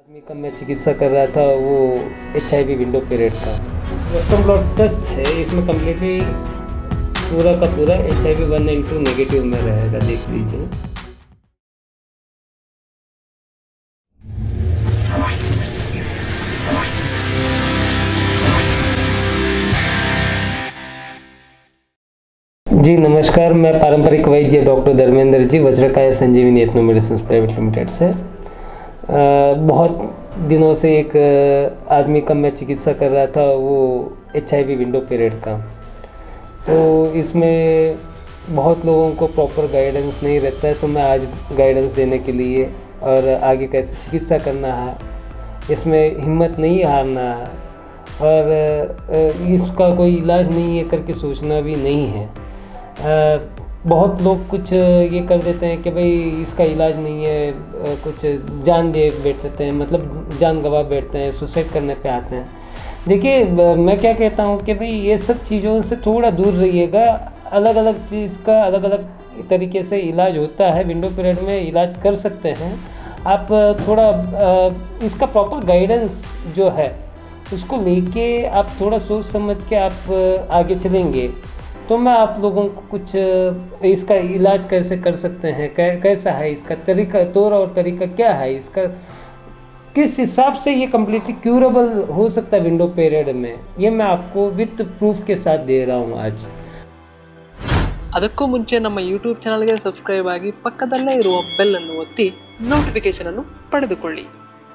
आदमी का मैं चिकित्सा कर रहा था, वो HIV विंडो पीरियड का वेस्टर्न ब्लॉट टेस्ट है। इसमें कम्प्लीटली पूरा का पूरा HIV 192 नेगेटिव में रहेगा, देख लीजिए। जी नमस्कार, मैं पारंपरिक वैद्य doctor Dharmendra ji, Vajrakaya Sanjeevani ethno medicine private limited से। बहुत दिनों से एक आदमी का मैं चिकित्सा कर रहा था, वो HIV विंडो पीरियड का। तो इसमें बहुत लोगों को प्रॉपर गाइडेंस नहीं रहता है, तो मैं आज गाइडेंस देने के लिए और आगे कैसे चिकित्सा करना है, इसमें हिम्मत नहीं हारना है और इसका कोई इलाज नहीं है करके सोचना भी नहीं है। बहुत लोग कुछ ये कर देते हैं कि भाई इसका इलाज नहीं है, कुछ जान दे बैठते हैं, मतलब जान गंवा बैठते हैं, सुसाइड करने पे आते हैं। देखिए मैं क्या कहता हूँ कि भाई ये सब चीज़ों से थोड़ा दूर रहिएगा। अलग अलग चीज़ का अलग अलग तरीके से इलाज होता है, विंडो पीरियड में इलाज कर सकते हैं आप। थोड़ा इसका प्रॉपर गाइडेंस जो है उसको लेके आप थोड़ा सोच समझ के आप आगे चलेंगे तो मैं आप लोगों को कुछ इसका इलाज कैसे कर सकते हैं, कैसा है इसका तरीका, तौर और तरीका क्या है इसका, किस हिसाब से ये कम्प्लीटली क्यूरेबल हो सकता है विंडो पीरियड में, ये मैं आपको विथ प्रूफ के साथ दे रहा हूँ आज। ಅದಕ್ಕೂ ಮುಂಚೆ ನಮ್ಮ ಯೂಟ್ಯೂಬ್ ಚಾನಲ್ಗೆ ಸಬ್ಸ್ಕ್ರೈಬ್ ಆಗಿ ಪಕ್ಕದಲ್ಲೇ ಇರುವ ಬೆಲ್ ಅನ್ನು ಒತ್ತಿ ನೋಟಿಫಿಕೇಶನ್ ಅನ್ನು ಪಡೆದುಕೊಳ್ಳಿ।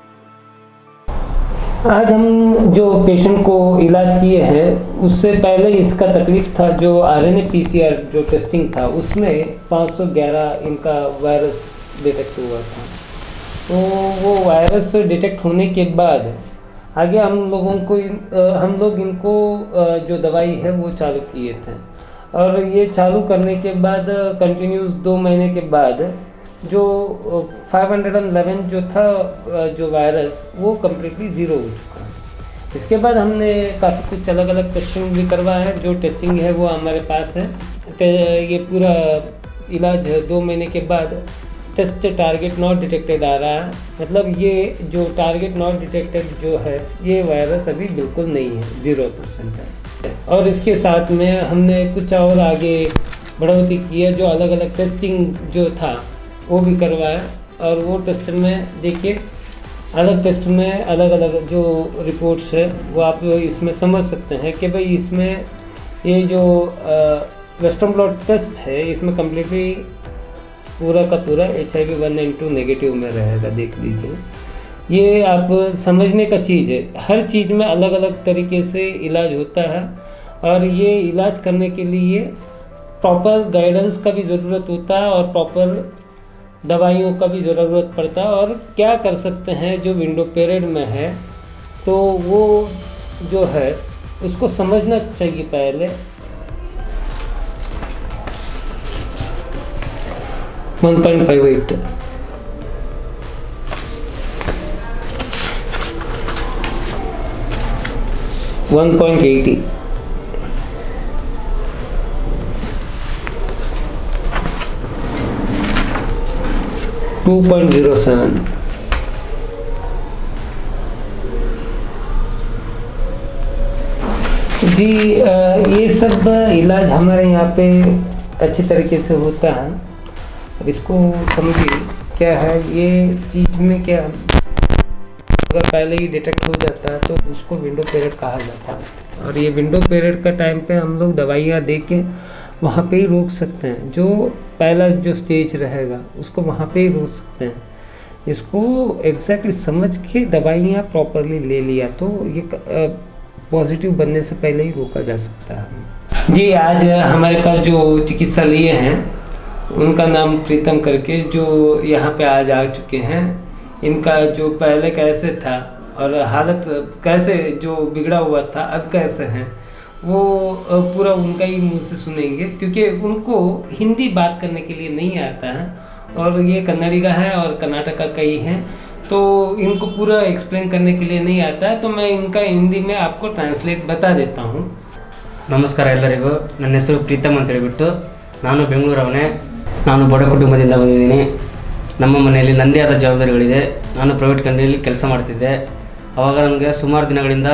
आज हम जो पेशेंट को इलाज किए हैं उससे पहले इसका तकलीफ था, जो RNA PCR जो टेस्टिंग था उसमें 511 इनका वायरस डिटेक्ट हुआ था। तो वो वायरस डिटेक्ट होने के बाद आगे हम लोग इनको जो दवाई है वो चालू किए थे और ये चालू करने के बाद कंटिन्यूस 2 महीने के बाद जो 511 जो था जो वायरस वो कम्प्लीटली ज़ीरो हो चुका है। इसके बाद हमने काफ़ी कुछ अलग अलग टेस्टिंग भी करवाया है। जो टेस्टिंग है वो हमारे पास है। ये पूरा इलाज 2 महीने के बाद टेस्ट टारगेट नॉट डिटेक्टेड आ रहा है, मतलब ये जो टारगेट नॉट डिटेक्टेड जो है ये वायरस अभी बिल्कुल नहीं है, 0% है। और इसके साथ में हमने कुछ और आगे बढ़ोतरी की है, जो अलग अलग टेस्टिंग जो था वो भी करवाया और वो टेस्ट में देखिए अलग टेस्ट में अलग अलग जो रिपोर्ट्स है वो आप इसमें समझ सकते हैं कि भाई इसमें ये जो वेस्टर्न ब्लॉट टेस्ट है इसमें कम्प्लीटली पूरा का पूरा HIV 192 नेगेटिव में रहेगा, देख लीजिए। ये आप समझने का चीज़ है, हर चीज़ में अलग अलग तरीके से इलाज होता है और ये इलाज करने के लिए प्रॉपर गाइडेंस का भी ज़रूरत होता है और प्रॉपर दवाइयों का भी ज़रूरत पड़ता है। और क्या कर सकते हैं जो विंडो पीरियड में है, तो वो जो है उसको समझना चाहिए पहले। 1.58 1.80 2.07 जी। ये सब इलाज हमारे यहाँ पे अच्छी तरीके से होता है। अब इसको समझिए क्या है ये चीज़ में, क्या अगर पहले ही डिटेक्ट हो जाता है तो उसको विंडो पीरियड कहा जाता है। और ये विंडो पीरियड का टाइम पे हम लोग दवाइयाँ दे के वहाँ पे ही रोक सकते हैं। जो पहला जो स्टेज रहेगा उसको वहाँ पे ही रोक सकते हैं। इसको एग्जैक्टली समझ के दवाइयाँ प्रॉपरली ले लिया तो ये पॉजिटिव बनने से पहले ही रोका जा सकता है। जी आज हमारे पास जो चिकित्सा लिए हैं उनका नाम प्रीतम करके, जो यहाँ पे आज आ चुके हैं। इनका जो पहले कैसे था और हालत कैसे जो बिगड़ा हुआ था अब कैसे हैं वो पूरा उनका ही मुंह से सुनेंगे, क्योंकि उनको हिंदी बात करने के लिए नहीं आता है और ये कन्नड़ी का है और कर्नाटका का ही है, तो इनको पूरा एक्सप्लेन करने के लिए नहीं आता है। तो मैं इनका हिंदी में आपको ट्रांसलेट बता देता हूँ। ನಮಸ್ಕಾರ ಎಲ್ಲರಿಗೂ, ನನ್ನ ಹೆಸರು ಪ್ರೀತಮ್ ಅಂತ ಹೇಳಿಬಿಟ್ಟು ನಾನು ಬೆಂಗಳೂರವನೇ। ನಾನು ಬಡ ಕುಟುಂಬದಿಂದ ಬಂದಿದ್ದೀನಿ। ನಮ್ಮ ಮನೆಯಲ್ಲಿ ನನ್ನದೇ ಆದ ಜವಾಬ್ದಾರಿಗಳಿದೆ. ನಾನು ಪ್ರೈವೇಟ್ ಕಂಪ್ನಿಯಲ್ಲಿ ಕೆಲಸ ಮಾಡ್ತಿದ್ದೆ. ಆವಾಗ ನನಗೆ ಸುಮಾರು ದಿನಗಳಿಂದ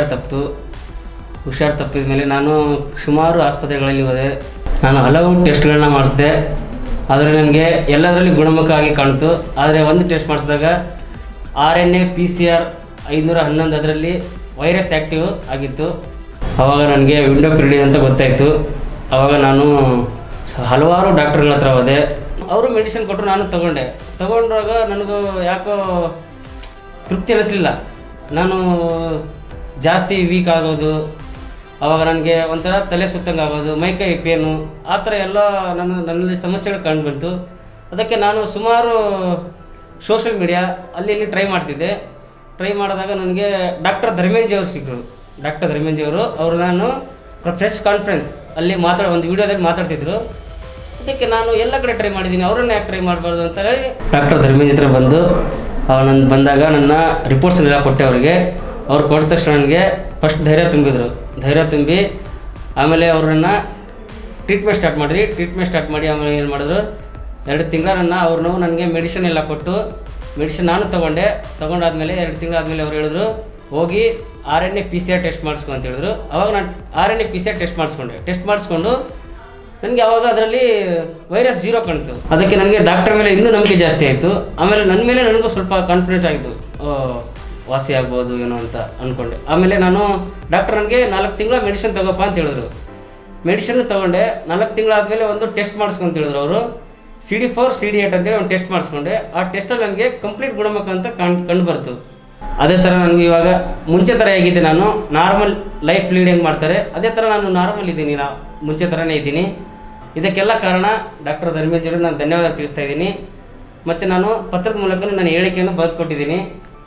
ಹುಷಾರು ತಪ್ಪಿದ ಮೇಲೆ ನಾನು ಸುಮಾರು ಆಸ್ಪತ್ರೆಗಳಲ್ಲಿ ಹೋದೆ. ನಾನು ಹಲವು ಟೆಸ್ಟ್ಗಳನ್ನ ಮಾಡಿಸಿದೆ. ಆದರೆ ನನಗೆ ಎಲ್ಲದರಲ್ಲಿ ಗುಣಮುಖ ಆಗಿ ಕಾಣ್ತು. ಆದರೆ ಒಂದು ಟೆಸ್ಟ್ ಮಾಡಿಸಿದಾಗ RNA PCR 511 ಅದರಲ್ಲಿ ವೈರಸ್ ಆ್ಯಕ್ಟಿವ್ ಆಗಿತ್ತು. ಆವಾಗ ನನಗೆ ವಿಂಡೋ ಪೀರಿಯಡ್ ಅಂತ ಗೊತ್ತಾಯಿತು. ಆವಾಗ ನಾನು ಹಲವಾರು ಡಾಕ್ಟರ್ಗಳ ಹತ್ರ ಹೋದೆ. ಅವರು ಮೆಡಿಸಿನ್ ಕೊಟ್ಟರು, ನಾನು ತಗೊಂಡಾಗ ನನಗೂ ಯಾಕೋ ತೃಪ್ತಿ ಅನ್ನಿಸ್ಲಿಲ್ಲ. ನಾನು ಜಾಸ್ತಿ ವೀಕ್ ಆಗೋದು, ಆವಾಗ ನನಗೆ ಒಂಥರ ತಲೆ ಸುತ್ತಂಗೆ ಆಗೋದು, ಮೈಕೈ ಪೇನು, ಆ ಥರ ಎಲ್ಲ ನನ್ನಲ್ಲಿ ಸಮಸ್ಯೆಗಳು ಕಂಡುಬಂತು. ಅದಕ್ಕೆ ನಾನು ಸುಮಾರು ಸೋಷಿಯಲ್ ಮೀಡಿಯಾ ಅಲ್ಲಿ ಟ್ರೈ ಮಾಡ್ತಿದ್ದೆ. ಟ್ರೈ ಮಾಡಿದಾಗ ನನಗೆ ಡಾಕ್ಟರ್ ಧರ್ಮೇಂಜಿ ಅವರು ಸಿಕ್ಕರು. ಡಾಕ್ಟರ್ ಧರ್ಮೇಂಜಿ ಅವರು ನಾನು ಪ್ರೆಸ್ ಕಾನ್ಫರೆನ್ಸ್ ಅಲ್ಲಿ ಒಂದು ವಿಡಿಯೋದಲ್ಲಿ ಮಾತಾಡ್ತಿದ್ರು. ಅದಕ್ಕೆ ನಾನು ಎಲ್ಲ ಕಡೆ ಟ್ರೈ ಮಾಡಿದ್ದೀನಿ, ಅವರನ್ನ ಯಾಕೆ ಟ್ರೈ ಮಾಡಬಾರ್ದು ಅಂತ ಹೇಳಿ ಡಾಕ್ಟರ್ ಧರ್ಮೇಂಜಿ ಹತ್ರ ಬಂದಾಗ ನನ್ನ ರಿಪೋರ್ಟ್ಸ್ನೆಲ್ಲ ಕೊಟ್ಟೆ ಅವರಿಗೆ. ಅವ್ರು ಕೊಟ್ಟ ತಕ್ಷಣ ನನಗೆ ಫಸ್ಟ್ ಧೈರ್ಯ ತುಂಬಿ ಆಮೇಲೆ ಅವ್ರನ್ನ ಟ್ರೀಟ್ಮೆಂಟ್ ಸ್ಟಾರ್ಟ್ ಮಾಡಿ ಆಮೇಲೆ ಏನು ಮಾಡಿದ್ರು, 2 ತಿಂಗಳ ಅವ್ರನ್ನ ನನಗೆ ಮೆಡಿಸಿನ್ ಎಲ್ಲ ಕೊಟ್ಟು ಮೆಡಿಸಿನ್ ನಾನು ತೊಗೊಂಡಾದ್ಮೇಲೆ 2 ತಿಂಗಳಾದಮೇಲೆ ಅವ್ರು ಹೇಳಿದ್ರು ಹೋಗಿ RNA PCR ಟೆಸ್ಟ್ ಮಾಡಿಸ್ಕೊ ಅಂತ ಹೇಳಿದ್ರು. ಆವಾಗ ನಾನು RNA PCR ಟೆಸ್ಟ್ ಮಾಡಿಸ್ಕೊಂಡು ನನಗೆ ಆವಾಗ ಅದರಲ್ಲಿ ವೈರಸ್ 0 ಕಾಣ್ತು. ಅದಕ್ಕೆ ನನಗೆ ಡಾಕ್ಟರ್ ಮೇಲೆ ಇನ್ನೂ ನಂಬಿಕೆ ಜಾಸ್ತಿ ಆಯಿತು. ಆಮೇಲೆ ನನ್ನ ಮೇಲೆ ನನಗೂ ಸ್ವಲ್ಪ ಕಾನ್ಫಿಡೆನ್ಸ್ ಆಗಿತ್ತು, ವಾಸಿ ಆಗ್ಬೋದು ಏನೋ ಅಂತ ಅಂದ್ಕೊಂಡೆ. ಆಮೇಲೆ ನಾನು ಡಾಕ್ಟರ್ ನನಗೆ 4 ತಿಂಗಳ ಮೆಡಿಸಿನ್ ತಗೋಪ್ಪ ಅಂತ ಹೇಳಿದ್ರು. ಮೆಡಿಸಿನ್ ತೊಗೊಂಡೆ. 4 ತಿಂಗಳಾದಮೇಲೆ ಒಂದು ಟೆಸ್ಟ್ ಮಾಡಿಸ್ಕೊಂತ ಹೇಳಿದ್ರು ಅವರು, CD4 CD8 ಅಂತೇಳಿ ಒಂದು ಟೆಸ್ಟ್ ಮಾಡಿಸ್ಕೊಂಡೆ. ಆ ಟೆಸ್ಟಲ್ಲಿ ನನಗೆ ಕಂಪ್ಲೀಟ್ ಗುಣಮುಖ ಅಂತ ಕಂಡು ಬರ್ತು. ಅದೇ ಥರ ನನಗೆ ಇವಾಗ ಮುಂಚೆ ಥರ ಹೇಗಿದ್ದೆ, ನಾನು ನಾರ್ಮಲ್ ಲೈಫ್ ಲೀಡ್ ಹೆಂಗೆ ಮಾಡ್ತಾರೆ ಅದೇ ಥರ ನಾನು ನಾರ್ಮಲ್ ಇದ್ದೀನಿ, ಮುಂಚೆ ಥರನೇ ಇದ್ದೀನಿ. ಇದಕ್ಕೆಲ್ಲ ಕಾರಣ ಡಾಕ್ಟರ್ ಧರ್ಮೇಂಜಿ ಅವರು ನಾನು ಧನ್ಯವಾದ ತಿಳಿಸ್ತಾ ಇದ್ದೀನಿ. ಮತ್ತು ನಾನು ಪತ್ರದ ಮೂಲಕ ನನ್ನ ಹೇಳಿಕೆಯನ್ನು ಬರೆದುಕೊಟ್ಟಿದ್ದೀನಿ.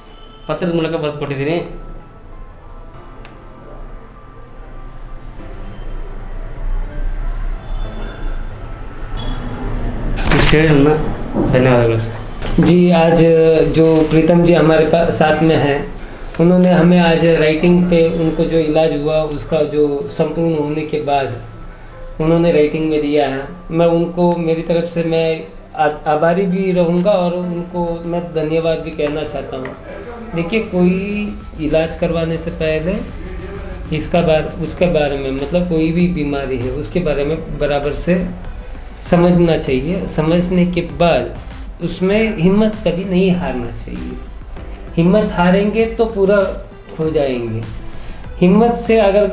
धन्यवाद जी। आज जो प्रीतम जी हमारे साथ में हैं, उन्होंने हमें आज राइटिंग पे उनको जो इलाज हुआ उसका जो संपूर्ण होने के बाद उन्होंने राइटिंग में दिया है। मैं उनको मेरी तरफ से मैं आभारी भी रहूँगा और उनको मैं धन्यवाद भी कहना चाहता हूँ। देखिए, कोई इलाज करवाने से पहले उसके बारे में मतलब कोई भी बीमारी है उसके बारे में बराबर से समझना चाहिए। समझने के बाद उसमें हिम्मत कभी नहीं हारना चाहिए। हिम्मत हारेंगे तो पूरा हो जाएंगे। हिम्मत से अगर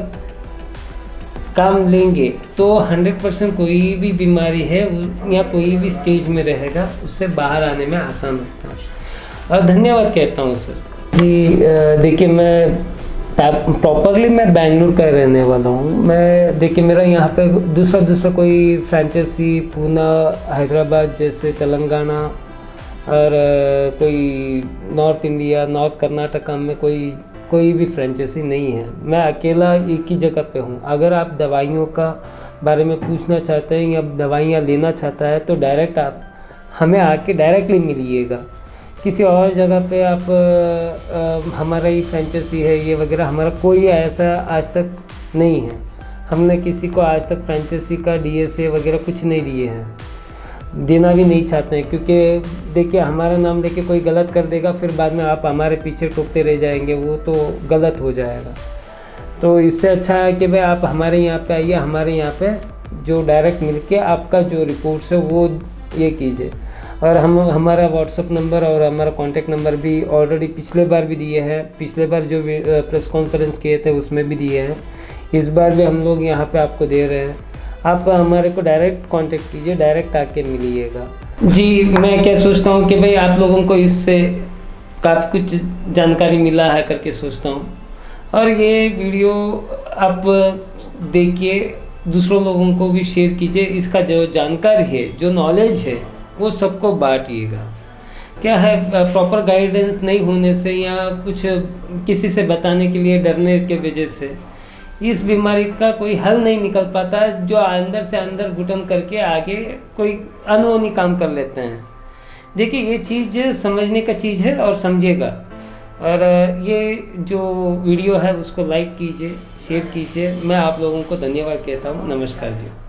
काम लेंगे तो 100% कोई भी बीमारी है या कोई भी स्टेज में रहेगा उससे बाहर आने में आसान होता है। और धन्यवाद कहता हूँ सर जी। देखिए, मैं प्रॉपरली मैं बेंगलुरु का रहने वाला हूँ। मैं देखिए, मेरा यहाँ पे दूसरा कोई फ्रेंचाइजी पूना, हैदराबाद जैसे तेलंगाना और कोई नॉर्थ इंडिया, नॉर्थ कर्नाटका में कोई भी फ्रेंचाइजी नहीं है। मैं अकेला एक ही जगह पे हूँ। अगर आप दवाइयों का बारे में पूछना चाहते हैं या दवाइयाँ लेना चाहता है तो डायरेक्ट आप हमें आके डायरेक्टली मिलिएगा। किसी और जगह पे आप हमारा ही फ्रेंचाइजी है ये वगैरह, हमारा कोई ऐसा आज तक नहीं है। हमने किसी को आज तक फ्रेंचाइजी का DSA वगैरह कुछ नहीं दिए हैं, देना भी नहीं चाहते हैं। क्योंकि देखिए, हमारा नाम लेके कोई गलत कर देगा, फिर बाद में आप हमारे पीछे टोकते रह जाएंगे, वो तो गलत हो जाएगा। तो इससे अच्छा है कि भाई आप हमारे यहाँ पे आइए, हमारे यहाँ पे जो डायरेक्ट मिलके आपका जो रिपोर्ट्स है वो ये कीजिए। और हमारा व्हाट्सअप नंबर और हमारा कॉन्टैक्ट नंबर भी ऑलरेडी पिछले बार भी दिए हैं। पिछले बार जो प्रेस कॉन्फ्रेंस किए थे उसमें भी दिए हैं। इस बार भी हम लोग यहाँ पे आपको दे रहे हैं। आप हमारे को डायरेक्ट कांटेक्ट कीजिए, डायरेक्ट आके मिलिएगा। जी, मैं क्या सोचता हूँ कि भाई आप लोगों को इससे काफ़ी कुछ जानकारी मिला है करके सोचता हूँ। और ये वीडियो आप देखिए, दूसरों लोगों को भी शेयर कीजिए। इसका जो जानकारी है, जो नॉलेज है, वो सबको बांटिएगा। क्या है, प्रॉपर गाइडेंस नहीं होने से या कुछ किसी से बताने के लिए डरने के वजह से इस बीमारी का कोई हल नहीं निकल पाता है। जो अंदर से अंदर घुटन करके आगे कोई अनहोनी काम कर लेते हैं। देखिए, ये चीज़ समझने का चीज़ है और समझिएगा। और ये जो वीडियो है उसको लाइक कीजिए, शेयर कीजिए। मैं आप लोगों को धन्यवाद कहता हूँ। नमस्कार जी।